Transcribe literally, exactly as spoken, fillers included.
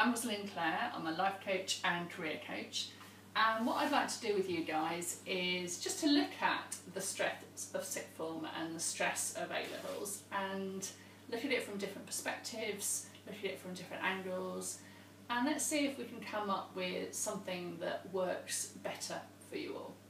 I'm Rosalyn Clare, I'm a life coach and career coach, and what I'd like to do with you guys is just to look at the stress of sixth form and the stress of A-levels and look at it from different perspectives, look at it from different angles, and let's see if we can come up with something that works better for you all.